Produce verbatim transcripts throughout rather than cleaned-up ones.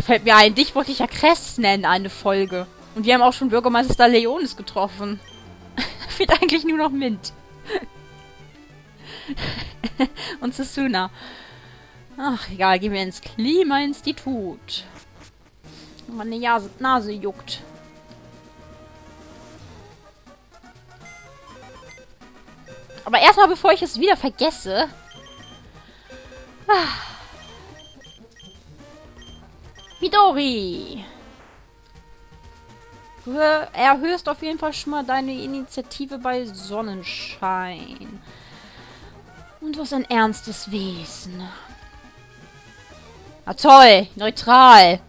fällt mir ein, dich wollte ich ja Cress nennen, eine Folge. Und wir haben auch schon Bürgermeister Leonis getroffen. Fehlt eigentlich nur noch Mint. Und Susuna. Ach, egal, gehen wir ins Klimainstitut. Meine Jase, Nase juckt. Aber erstmal, bevor ich es wieder vergesse... Ah. Midori! Du erhöhst auf jeden Fall schon mal deine Initiative bei Sonnenschein. Und du hast ein ernstes Wesen. Na toll, neutral.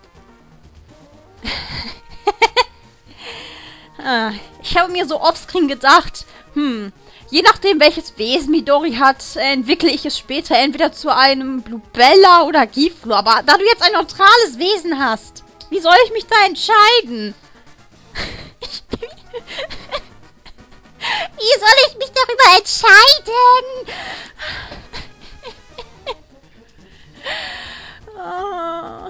ah, ich habe mir so offscreen gedacht, hm, je nachdem welches Wesen Midori hat, entwickle ich es später entweder zu einem Blubella oder Giflu. Aber da du jetzt ein neutrales Wesen hast, wie soll ich mich da entscheiden? Wie soll ich mich darüber entscheiden? oh.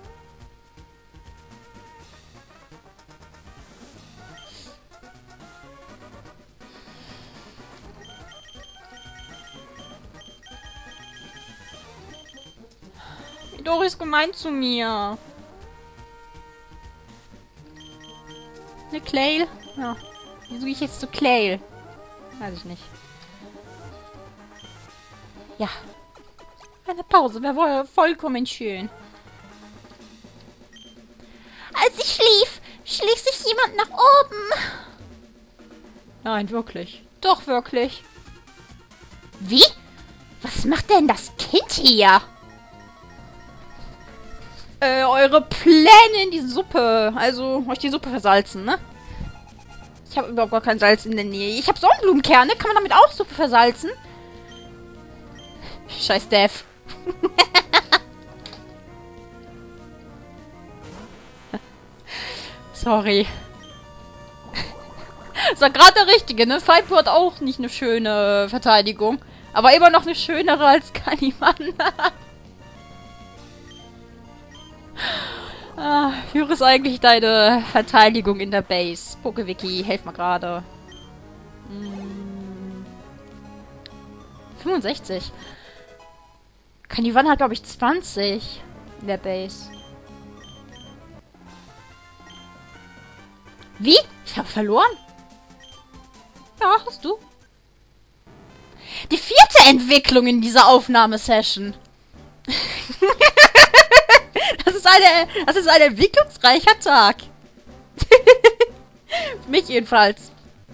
Midori ist gemein zu mir. Ne Clayle? Ja. Wieso gehe ich jetzt zu Clayle? Weiß ich nicht. Ja. Eine Pause wäre wohl vollkommen schön. Als ich schlief, schlich sich jemand nach oben. Nein, wirklich. Doch, wirklich. Wie? Was macht denn das Kind hier? Äh, eure Pläne in die Suppe. Also, euch die Suppe versalzen, ne? Ich habe überhaupt gar kein Salz in der Nähe. Ich habe Sonnenblumenkerne. Kann man damit auch Suppe versalzen? Scheiß Dev. Sorry. Das war gerade der Richtige, ne? Faipo hat auch nicht eine schöne Verteidigung. Aber immer noch eine schönere als Kaniman. Ah, wie hoch ist eigentlich deine Verteidigung in der Base? Pokewiki, helf mal gerade. Hm. fünfundsechzig. Kanivan hat, glaube ich, zwanzig in der Base. Wie? Ich habe verloren? Ja, hast du. Die vierte Entwicklung in dieser Aufnahmesession. Das ist eine, das ist ein entwicklungsreicher Tag. Für mich jedenfalls.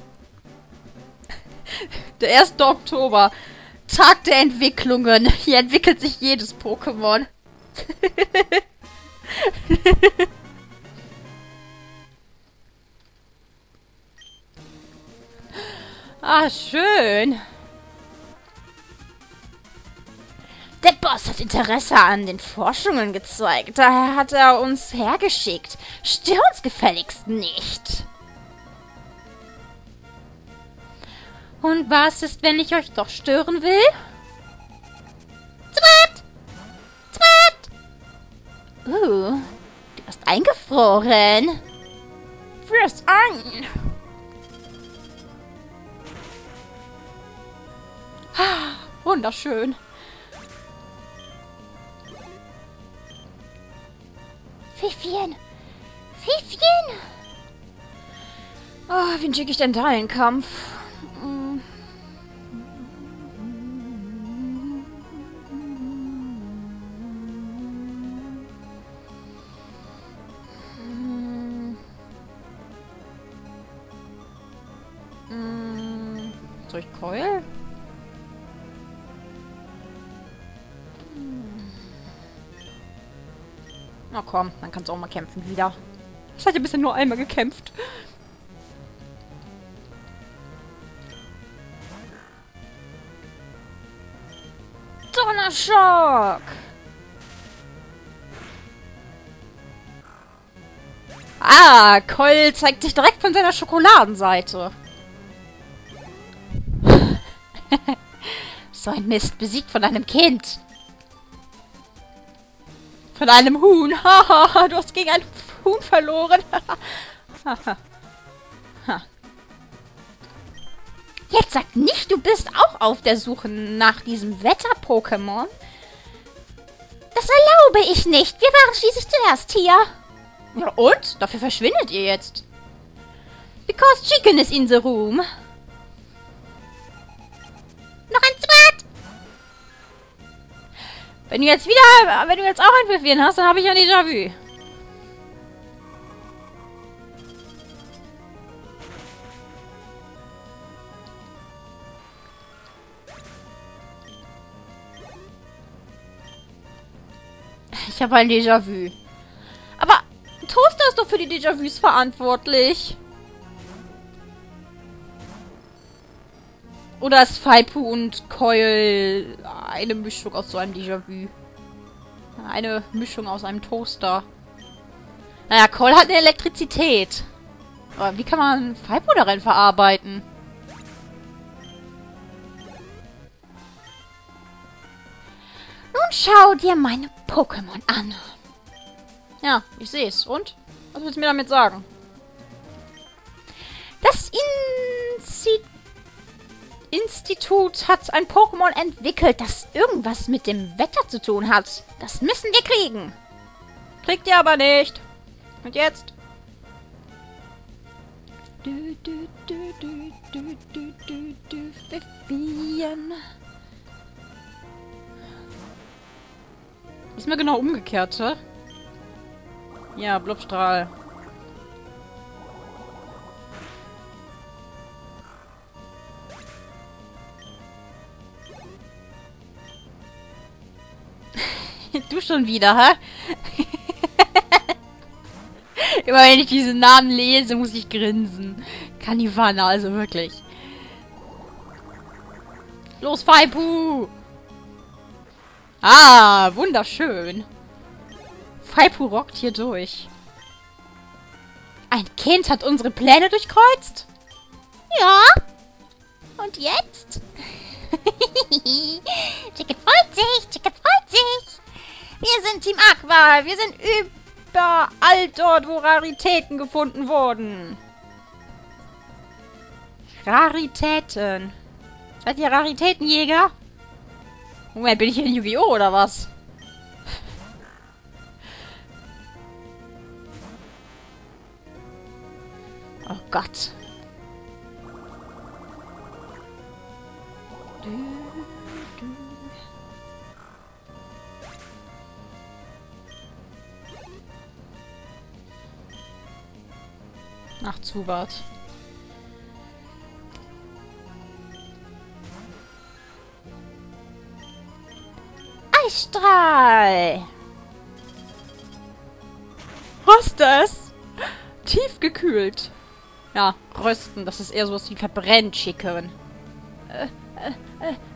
Der erste Oktober. Tag der Entwicklungen. Hier entwickelt sich jedes Pokémon. Ah, schön. Der Boss hat Interesse an den Forschungen gezeigt. Daher hat er uns hergeschickt. Stör uns gefälligst nicht. Und was ist, wenn ich euch doch stören will? Zwatt! Zwatt! Uh, du bist eingefroren. Frierst ein. Ah, wunderschön. Pfiffchen! Pfiffchen! Oh, wen schicke ich denn da in den Kampf? Hm. Hm. Hm. Soll ich Keul? Na komm, dann kannst du auch mal kämpfen wieder. Das hat ja bisher nur einmal gekämpft. Donnerschock! Ah, Keul zeigt sich direkt von seiner Schokoladenseite. So ein Mist, besiegt von einem Kind. Von einem Huhn. Haha, du hast gegen ein Huhn verloren. Jetzt sag nicht, du bist auch auf der Suche nach diesem Wetter-Pokémon. Das erlaube ich nicht. Wir waren schließlich zuerst hier. Ja und? Dafür verschwindet ihr jetzt. Because chicken is in the room. Noch ein Zwart. Wenn du jetzt wieder, wenn du jetzt auch ein Verwirren hast, dann habe ich ein Déjà-vu. Ich habe ein Déjà-vu. Aber Toaster ist doch für die Déjà-vus verantwortlich. Oder ist Faipu und Coil eine Mischung aus so einem Déjà-vu? Eine Mischung aus einem Toaster. Naja, Coil hat eine Elektrizität. Aber wie kann man Faipu darin verarbeiten? Nun schau dir meine Pokémon an. Ja, ich sehe es. Und? Was willst du mir damit sagen? Das Insti Institut hat ein Pokémon entwickelt, das irgendwas mit dem Wetter zu tun hat. Das müssen wir kriegen. Kriegt ihr aber nicht. Und jetzt? Du, du, du, du, du, du, du, du, Pfiffien. Ist mir genau umgekehrt, hä? Ja, Blubstrahl. Du schon wieder, hä? Immer wenn ich diesen Namen lese, muss ich grinsen. Kanivana, also wirklich. Los, Faipu! Ah, wunderschön. Faipu rockt hier durch. Ein Kind hat unsere Pläne durchkreuzt? Ja. Und jetzt? Chicken freut sich, Chicken freut sich. Wir sind Team Aqua. Wir sind überall dort, wo Raritäten gefunden wurden. Raritäten. Seid ihr Raritätenjäger? Moment, bin ich hier in Yu-Gi-Oh! Oder was? Oh Gott. Du, du. Ach, Zubat. Eisstrahl! Röstes! Tiefgekühlt. Ja, rösten. Das ist eher sowas wie verbrennt Chicken. Äh, äh, äh.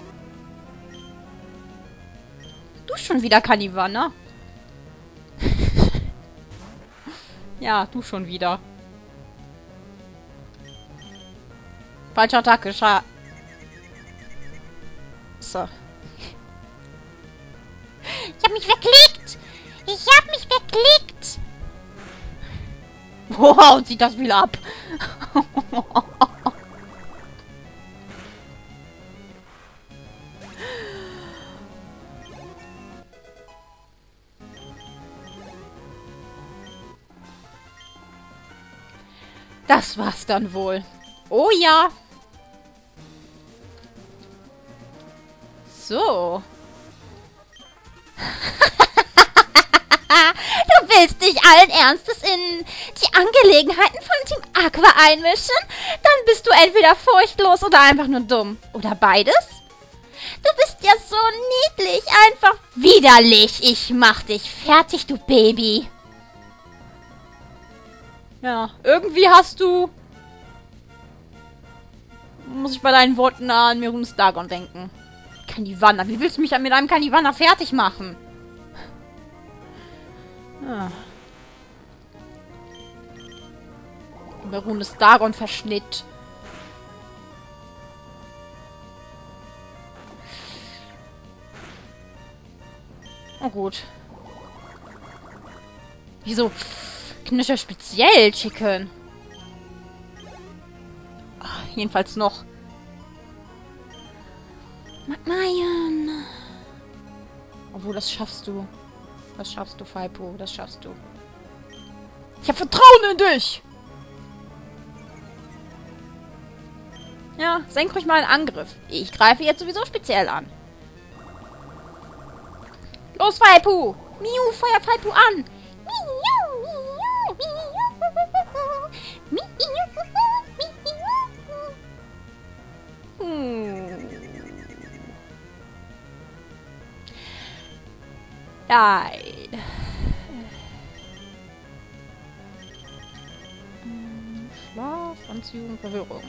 Du schon wieder, Kanivana? Ja, du schon wieder. Falsche Attacke, scha... So. Ich hab mich verklickt! Ich hab mich verklickt! Wow, und zieht das viel ab. Das war's dann wohl. Oh ja. So. Du willst dich allen Ernstes in die Angelegenheiten von Team Aqua einmischen? Dann bist du entweder furchtlos oder einfach nur dumm. Oder beides? Du bist ja so niedlich, einfach widerlich. Ich mach dich fertig, du Baby. Ja, irgendwie hast du... Muss ich bei deinen Worten an Merunes Dagon denken. Kanivana, wie willst du mich mit einem Kanivana fertig machen? Ah. Merunes Dagon Verschnitt. Oh gut. Wieso? Knischer speziell, Chicken. Ach, jedenfalls noch. Magmaien. Obwohl, das schaffst du. Das schaffst du, Faipo. Das schaffst du. Ich habe Vertrauen in dich! Ja, senk ruhig mal einen Angriff. Ich greife jetzt sowieso speziell an. Los, Faipo! Miu, feuer Faipo an! Hm. Nein. Schlaf, Anziehung, Verwirrung.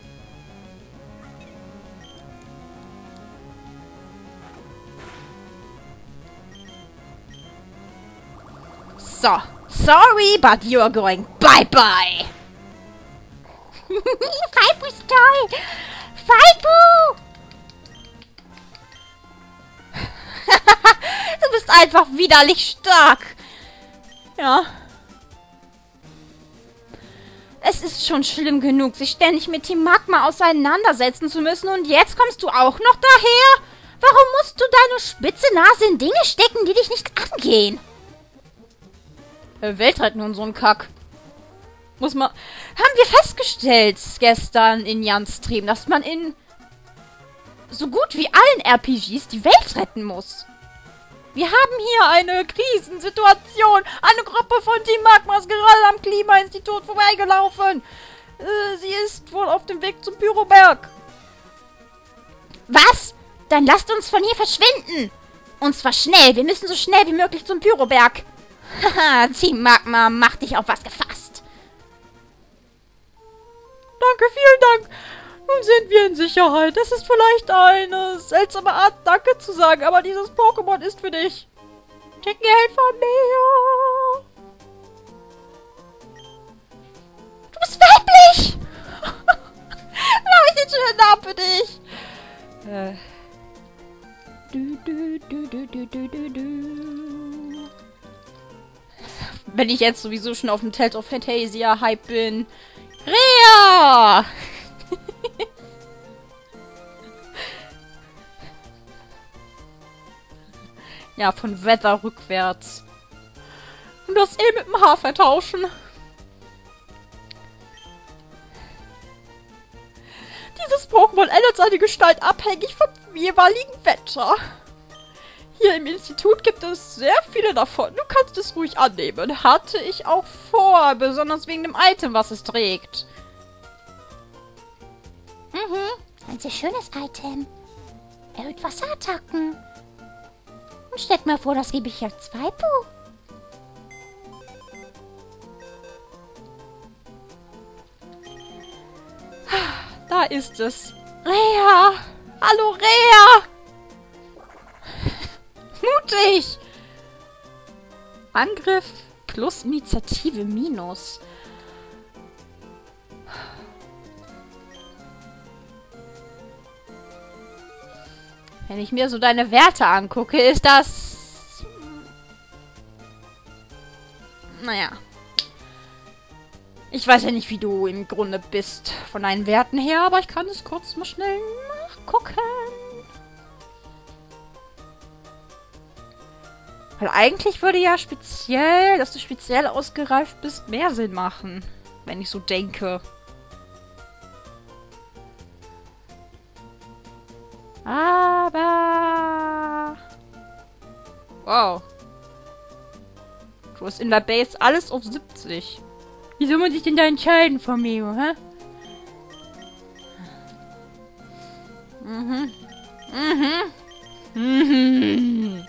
So. Sorry, but you're going bye-bye. Faipo ist toll. Faipo! Du bist einfach widerlich stark. Ja. Es ist schon schlimm genug, sich ständig mit Team Magma auseinandersetzen zu müssen. Und jetzt kommst du auch noch daher? Warum musst du deine spitze Nase in Dinge stecken, die dich nicht angehen? Weltreit nun so ein Kack. Muss man... Haben wir festgestellt gestern in Jans Stream, dass man in so gut wie allen R P Gs die Welt retten muss. Wir haben hier eine Krisensituation. Eine Gruppe von Team Magma ist gerade am Klimainstitut vorbeigelaufen. Äh, sie ist wohl auf dem Weg zum Pyroberg. Was? Dann lasst uns von hier verschwinden. Und zwar schnell. Wir müssen so schnell wie möglich zum Pyroberg. Haha, Team Magma macht dich auf was gefasst. Danke, vielen Dank. Nun sind wir in Sicherheit. Das ist vielleicht eine seltsame Art, Danke zu sagen, aber dieses Pokémon ist für dich. Chicken Geld von mir. Du bist weiblich. Dann habe ich den schönen Namen für dich. Äh. Du, du, du, du, du, du, du, du. Wenn ich jetzt sowieso schon auf dem Tales of Fantasia Hype bin. Rea! Ja, von Weather rückwärts. Und das E mit dem H vertauschen. Dieses Pokémon ändert seine Gestalt abhängig vom jeweiligen Wetter. Hier im Institut gibt es sehr viele davon. Du kannst es ruhig annehmen. Hatte ich auch vor, besonders wegen dem Item, was es trägt. Mhm, ein sehr schönes Item. Erhöht Wasserattacken. Und stell mir vor, das gebe ich jetzt Faipo. Da ist es. Rea! Hallo, Rea! Mutig! Angriff plus Initiative minus. Wenn ich mir so deine Werte angucke, ist das... Naja. Ich weiß ja nicht, wie du im Grunde bist von deinen Werten her, aber ich kann es kurz mal schnell nachgucken. Weil eigentlich würde ja speziell, dass du speziell ausgereift bist, mehr Sinn machen. Wenn ich so denke. Aber... Wow. Du hast in der Base alles auf siebzig. Wieso muss ich denn da entscheiden von mir, hä? Mhm. Mhm. Mhm.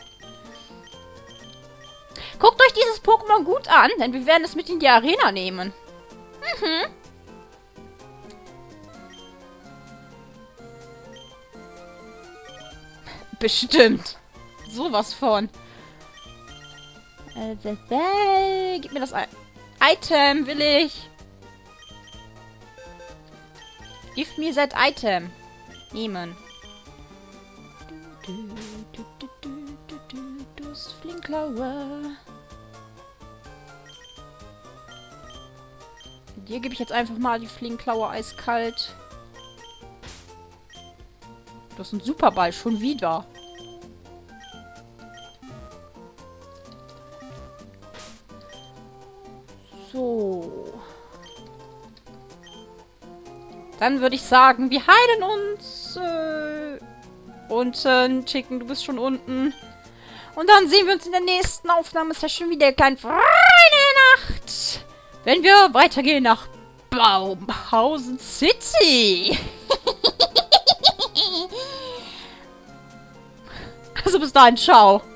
Guckt euch dieses Pokémon gut an, denn wir werden es mit in die Arena nehmen. Mhm. Bestimmt. Sowas von. Äh, äh, äh, gib mir das ein. Item will ich. Give me that item. Nehmen. Du, du, du, du, du, du, du, du, Flinklaue. Dir gebe ich jetzt einfach mal die Fliegenklaue eiskalt. Das ist ein Superball, schon wieder. So. Dann würde ich sagen, wir heilen uns. Äh, unten. Chicken, du bist schon unten. Und dann sehen wir uns in der nächsten Aufnahmesession wieder. Keine Nacht. Wenn wir weitergehen nach Baumhausen City. Also bis dahin, ciao.